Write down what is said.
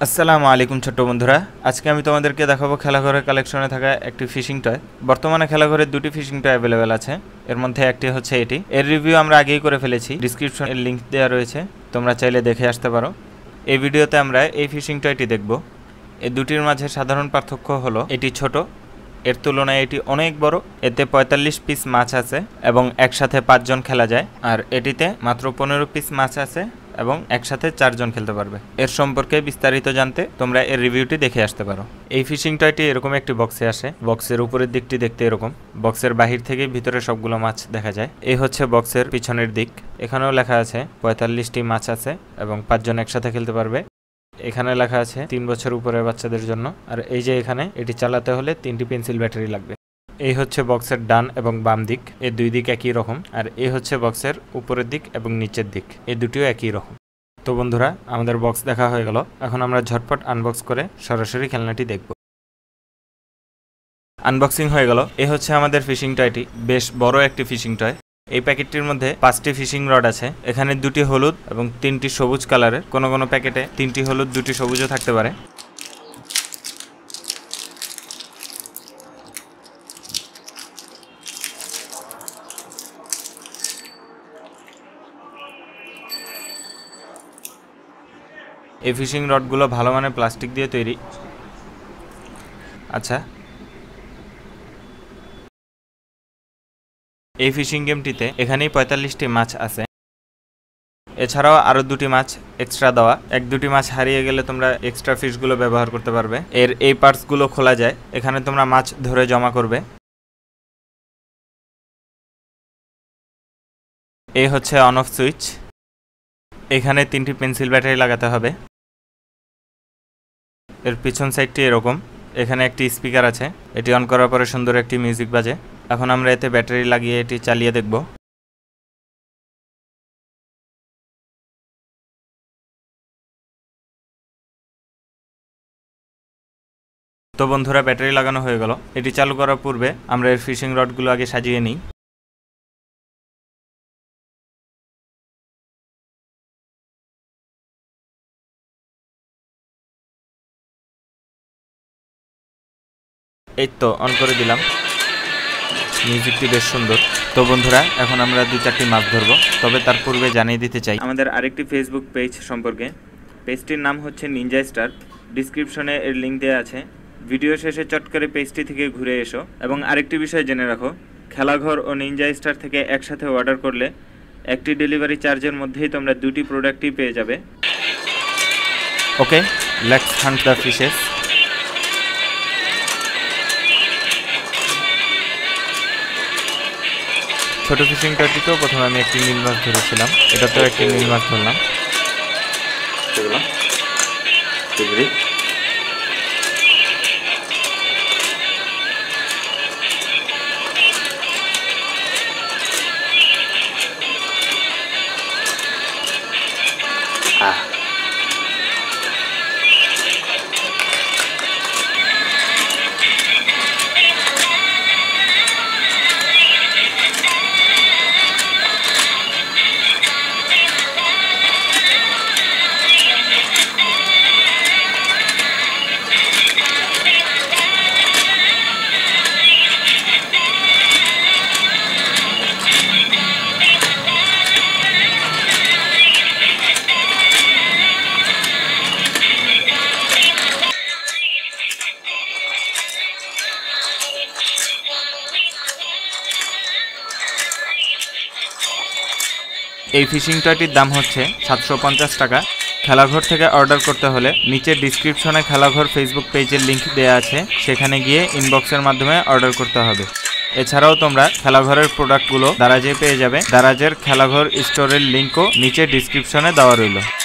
আসসালামু আলাইকুম ছোট্ট বন্ধুরা, আজকে আমি তোমাদেরকে দেখাবো খেলাঘরের কালেকশনে থাকা একটি ফিশিং টয়। বর্তমানে খেলাঘরের দুটি ফিশিং টয় অ্যাভেলেবেল আছে। এর মধ্যে একটি হচ্ছে এটি। এর রিভিউ আমরা আগেই করে ফেলেছি, ডিসক্রিপশনে লিংক দেওয়া রয়েছে, তোমরা চাইলে দেখে আসতে পারো। এই ভিডিওতে আমরা এই ফিশিং টয়টি দেখব। এই দুটির মাঝে সাধারণ পার্থক্য হলো এটি ছোট, এর তুলনায় এটি অনেক বড়। এতে ৪৫ পিস মাছ আছে এবং একসাথে ৫ জন খেলা যায়, আর এটিতে মাত্র ১৫ পিস মাছ আছে এবং একসাথে ৪ জন খেলতে পারবে। এর সম্পর্কে বিস্তারিত জানতে তোমরা এর রিভিউটি দেখে আসতে পারো। এই ফিশিং টয়টি এরকম একটি বক্সে আসে। বক্সের উপরের দিকটি দেখতে এরকম, বক্সের বাহির থেকে ভিতরে সবগুলো মাছ দেখা যায়। এই হচ্ছে বক্সের পিছনের দিক। এখানেও লেখা আছে ৪৫টি মাছ আছে এবং ৫ জন একসাথে খেলতে পারবে। এখানে লেখা আছে ৩ বছর উপরের বাচ্চাদের জন্য। আর এই যে এখানে এটি চালাতে হলে ৩টি পেন্সিল ব্যাটারি লাগবে। এই হচ্ছে বক্সের ডান এবং বাম দিক, এই দুই দিক একই রকম। আর এই হচ্ছে বক্সের উপরের দিক এবং নিচের দিক, এই দুটিও একই রকম। তো বন্ধুরা, আমাদের বক্স দেখা হয়ে গেল। এখন আমরা ঝটপট আনবক্স করে সরাসরি খেলনাটি দেখব। আনবক্সিং হয়ে গেল। এই হচ্ছে আমাদের ফিশিং টয়টি, বেশ বড় একটি ফিশিং টয়। এই প্যাকেটটির মধ্যে 5টি ফিশিং রড আছে। এখানে 2টি হলুদ এবং 3টি সবুজ কালারের। কোনো কোনো প্যাকেটে 3টি হলুদ 2টি সবুজও থাকতে পারে। এই ফিশিং রডগুলো ভালো মানের প্লাস্টিক দিয়ে তৈরি। আচ্ছা, এই ফিশিং গেমটিতে এখানেই ৪৫টি মাছ আছে। এছাড়াও আরও 2টি মাছ এক্সট্রা দেওয়া। 1-2টি মাছ হারিয়ে গেলে তোমরা এক্সট্রা ফিশগুলো ব্যবহার করতে পারবে। এর এই পার্টসগুলো খোলা যায়, এখানে তোমরা মাছ ধরে জমা করবে। এই হচ্ছে অন অফ সুইচ। এখানে 3টি পেন্সিল ব্যাটারি লাগাতে হবে। এর পিছন সাইডটি এরকম। এখানে একটি স্পিকার আছে, এটি অন করার পরে সুন্দর একটি মিউজিক বাজে। এখন আমরা এতে ব্যাটারি লাগিয়ে এটি চালিয়ে দেখব। তো বন্ধুরা, ব্যাটারি লাগানো হয়ে গেল। এটি চালু করার পূর্বে আমরা এর ফিশিং রডগুলো আগে সাজিয়ে নিই। এই তো অন করে দিলাম, মিউজিকটি বেশ সুন্দর। তো বন্ধুরা, এখন আমরা 2-4টি মাছ ধরবো। তবে তার পূর্বে জানিয়ে দিতে চাই আমাদের আরেকটি ফেসবুক পেজ সম্পর্কে। পেজটির নাম হচ্ছে নিনজা স্টার। ডিসক্রিপশনে এর লিঙ্ক দেওয়া আছে। ভিডিও শেষে চট করে পেজটি থেকে ঘুরে এসো। এবং আরেকটি বিষয় জেনে রাখো, খেলাঘর ও নিনজা স্টার থেকে একসাথে অর্ডার করলে একটি ডেলিভারি চার্জের মধ্যেই তোমরা 2টি প্রোডাক্টই পেয়ে যাবে। Okay, let's hunt the fishes. ছোট ফিশিং টয়টিতেও প্রথমে আমি একটি নীল মাছ ধরেছিলাম, এটাতেও একটি নীল মাছ ধরলাম। এই ফিশিং টয়টির দাম হচ্ছে 750 টাকা। খেলাঘর থেকে অর্ডার করতে হলে নিচে ডিসক্রিপশনে খেলাঘর ফেসবুক পেজের লিঙ্ক দেওয়া আছে, সেখানে গিয়ে ইনবক্সের মাধ্যমে অর্ডার করতে হবে। এছাড়াও তোমরা খেলাঘরের প্রোডাক্টগুলো দারাজে পেয়ে যাবে। দারাজের খেলাঘর স্টোরের লিঙ্কও নিচে ডিসক্রিপশনে দেওয়া রইল।